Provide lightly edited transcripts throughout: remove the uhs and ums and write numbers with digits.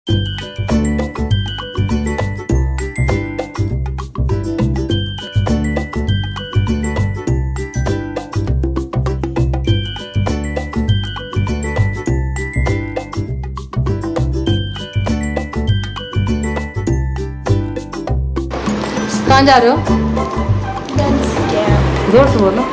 कहाँ जा रहे हो? जोर से बोलो।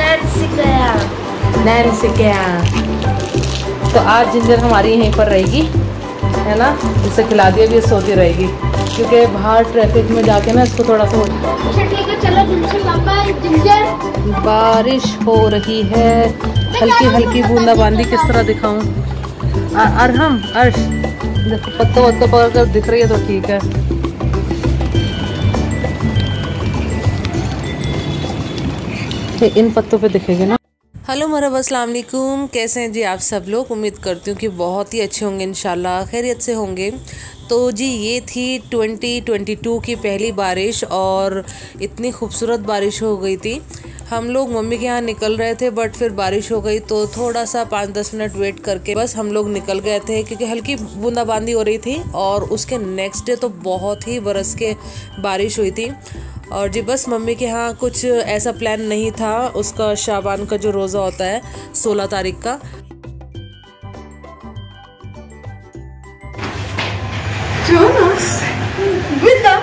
तो आज जिंजर हमारी यहीं पर रहेगी, है ना। इसे खिला दिया भी सोती रहेगी, क्योंकि बाहर ट्रैफिक में जाके ना इसको थोड़ा सा हो। ठीक है, चलो जिंजर। बारिश हो रही है, हल्की हल्की बूंदाबांदी। किस तरह दिखाऊं? अरहम अर्श पत्तों वत्तों पकड़ कर दिख रही है तो ठीक है। इन पत्तों पे दिखेगा ना। हेलो मरहबा, अस्सलाम वालेकुम। कैसे हैं जी आप सब लोग? उम्मीद करती हूँ कि बहुत ही अच्छे होंगे, इंशाल्लाह खैरियत से होंगे। तो जी ये थी 2022 की पहली बारिश और इतनी खूबसूरत बारिश हो गई थी। हम लोग मम्मी के यहाँ निकल रहे थे, बट फिर बारिश हो गई तो थोड़ा सा 5-10 मिनट वेट करके बस हम लोग निकल गए थे, क्योंकि हल्की बूंदाबांदी हो रही थी। और उसके नेक्स्ट डे तो बहुत ही बरस के बारिश हुई थी। और जी बस मम्मी के यहाँ कुछ ऐसा प्लान नहीं था, उसका शाबान का जो रोज़ा होता है 16 तारीख का। Jonas, bitte,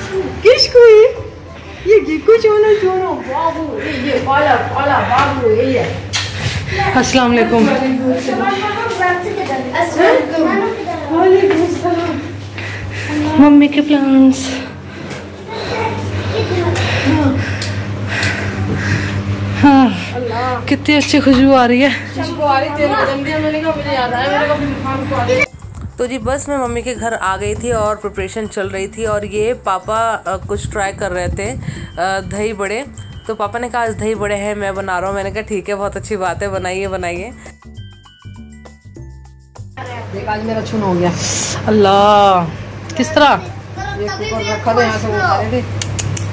ये गिको जोनो बाबू, ये पाला बाबू ये। अस्सलाम वालेकुम। मम्मी के प्लान्स। हाँ, कितनी अच्छी खुशबू आ रही है। तो जी बस मैं मम्मी के घर आ गई थी और प्रिपरेशन चल रही थी। और ये पापा कुछ ट्राई कर रहे थे, दही बड़े। तो पापा ने कहा आज दही बड़े हैं, मैं बना रहा हूँ। मैंने कहा ठीक है, बहुत अच्छी बात है, बनाइए। देख आज मेरा छून हो गया। अल्लाह, किस तरह? ये कुकर रखा था, यहाँ से वो खा रहे थे।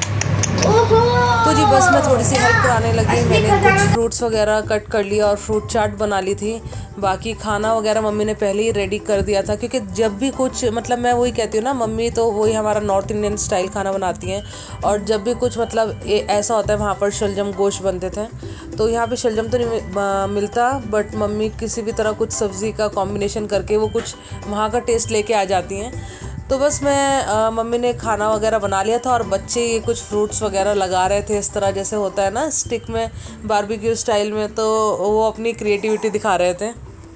तो जी बस मैं थोड़ी सी हेल्प कराने लगी। मैंने कुछ फ्रूट्स वगैरह कट कर लिया और फ्रूट चाट बना ली थी। बाकी खाना वगैरह मम्मी ने पहले ही रेडी कर दिया था, क्योंकि जब भी कुछ मतलब मैं वही कहती हूँ ना, मम्मी तो वही हमारा नॉर्थ इंडियन स्टाइल खाना बनाती हैं। और जब भी कुछ मतलब ऐसा होता है, वहाँ पर शलजम गोश्त बनते थे, तो यहाँ पे शलजम तो नहीं मिलता, बट मम्मी किसी भी तरह कुछ सब्ज़ी का कॉम्बिनेशन करके वो कुछ वहाँ का टेस्ट लेके आ जाती हैं। तो बस मैं मम्मी ने खाना वगैरह बना लिया था और बच्चे ये कुछ फ्रूट्स वगैरह लगा रहे थे, इस तरह जैसे होता है ना स्टिक में, बारबेक्यू स्टाइल में। तो वो अपनी क्रिएटिविटी दिखा रहे थे।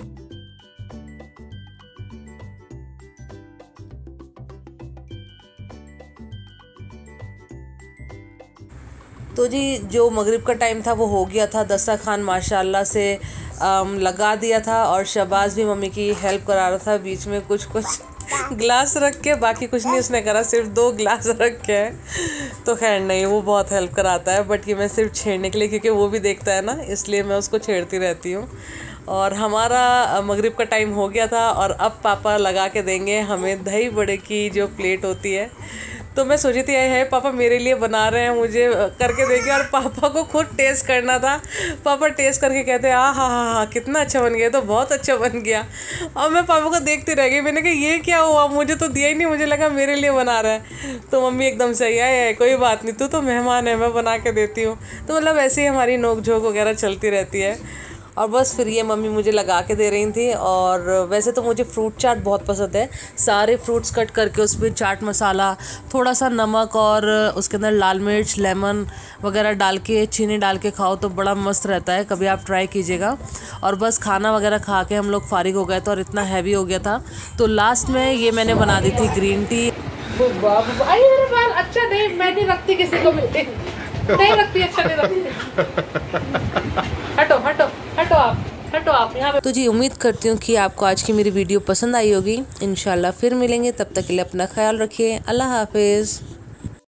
तो जी जो मगरिब का टाइम था वो हो गया था। दस्तरखान माशाल्लाह से लगा दिया था और शहबाज भी मम्मी की हेल्प करा रहा था, बीच में कुछ गिलास रख के। बाकी कुछ नहीं उसने करा, सिर्फ 2 गिलास रख के। तो खैर नहीं, वो बहुत हेल्प कराता है, बट ये मैं सिर्फ छेड़ने के लिए, क्योंकि वो भी देखता है ना, इसलिए मैं उसको छेड़ती रहती हूँ। और हमारा मगरिब का टाइम हो गया था और अब पापा लगा के देंगे हमें दही बड़े की जो प्लेट होती है। तो मैं सोची थी है पापा मेरे लिए बना रहे हैं, मुझे करके देंगे। और पापा को खुद टेस्ट करना था। पापा टेस्ट करके कहते हैं हाँ कितना अच्छा बन गया, तो बहुत अच्छा बन गया। और मैं पापा को देखती रह गई। मैंने कहा ये क्या हुआ, मुझे तो दिया ही नहीं, मुझे लगा मेरे लिए बना रहा है। तो मम्मी एकदम सही है, कोई बात नहीं, तू तो मेहमान है, मैं बना के देती हूँ। तो मतलब ऐसे ही हमारी नोक झोंक वगैरह चलती रहती है। और बस फिर ये मम्मी मुझे लगा के दे रही थी। और वैसे तो मुझे फ्रूट चाट बहुत पसंद है, सारे फ्रूट्स कट करके उसमें चाट मसाला, थोड़ा सा नमक और उसके अंदर लाल मिर्च, लेमन वगैरह डाल के, चीनी डाल के खाओ तो बड़ा मस्त रहता है। कभी आप ट्राई कीजिएगा। और बस खाना वगैरह खा के हम लोग फारिग हो गए थे और इतना हैवी हो गया था, तो लास्ट में ये मैंने बना दी थी ग्रीन टी। अच्छा नहीं, मैं नहीं रखती किसी को, नहीं रखती, अच्छा नहीं रखती। हटो आप यहाँ पे। तो जी उम्मीद करती हूँ कि आपको आज की मेरी वीडियो पसंद आई होगी। इंशाल्लाह फिर मिलेंगे, तब तक के लिए अपना ख्याल रखिए। अल्लाह हाफिज़।